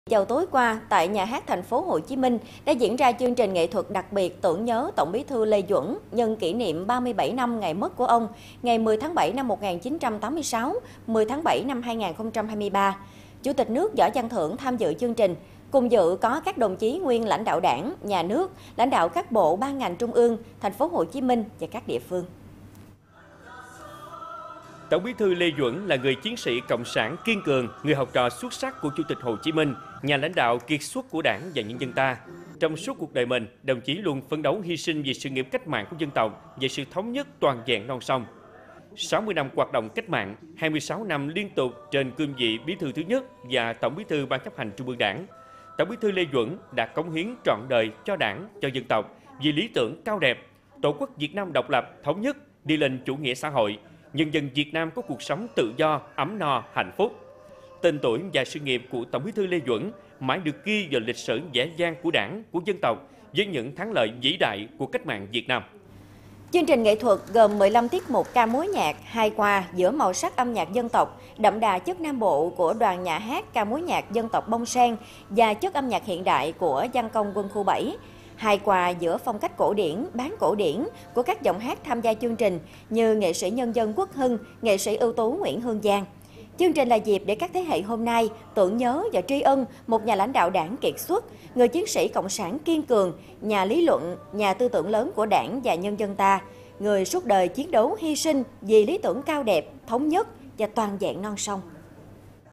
Vào tối qua, tại Nhà hát Thành phố Hồ Chí Minh đã diễn ra chương trình nghệ thuật đặc biệt tưởng nhớ Tổng Bí thư Lê Duẩn nhân kỷ niệm 37 năm ngày mất của ông, ngày 10 tháng 7 năm 1986, 10 tháng 7 năm 2023. Chủ tịch nước Võ Văn Thưởng tham dự chương trình. Cùng dự có các đồng chí nguyên lãnh đạo Đảng, Nhà nước, lãnh đạo các bộ ban ngành trung ương, Thành phố Hồ Chí Minh và các địa phương. Tổng Bí thư Lê Duẩn là người chiến sĩ cộng sản kiên cường, người học trò xuất sắc của Chủ tịch Hồ Chí Minh, nhà lãnh đạo kiệt xuất của Đảng và nhân dân ta. Trong suốt cuộc đời mình, đồng chí luôn phấn đấu hy sinh vì sự nghiệp cách mạng của dân tộc, về sự thống nhất toàn vẹn non sông. 60 năm hoạt động cách mạng, 26 năm liên tục trên cương vị Bí thư thứ nhất và Tổng Bí thư Ban chấp hành Trung ương Đảng, Tổng Bí thư Lê Duẩn đã cống hiến trọn đời cho Đảng, cho dân tộc vì lý tưởng cao đẹp, Tổ quốc Việt Nam độc lập, thống nhất, đi lên chủ nghĩa xã hội. Nhân dân Việt Nam có cuộc sống tự do, ấm no, hạnh phúc. Tên tuổi và sự nghiệp của Tổng Bí thư Lê Duẩn mãi được ghi vào lịch sử vẻ vang của Đảng, của dân tộc với những thắng lợi vĩ đại của cách mạng Việt Nam. Chương trình nghệ thuật gồm 15 tiết mục ca mối nhạc, hài hòa giữa màu sắc âm nhạc dân tộc, đậm đà chất Nam Bộ của đoàn nhà hát ca mối nhạc dân tộc Bông Sen và chất âm nhạc hiện đại của Văn công Quân khu 7. Hài hòa giữa phong cách cổ điển, bán cổ điển của các giọng hát tham gia chương trình như nghệ sĩ nhân dân Quốc Hưng, nghệ sĩ ưu tú Nguyễn Hương Giang. Chương trình là dịp để các thế hệ hôm nay tưởng nhớ và tri ân một nhà lãnh đạo Đảng kiệt xuất, người chiến sĩ cộng sản kiên cường, nhà lý luận, nhà tư tưởng lớn của Đảng và nhân dân ta, người suốt đời chiến đấu hy sinh vì lý tưởng cao đẹp, thống nhất và toàn vẹn non sông.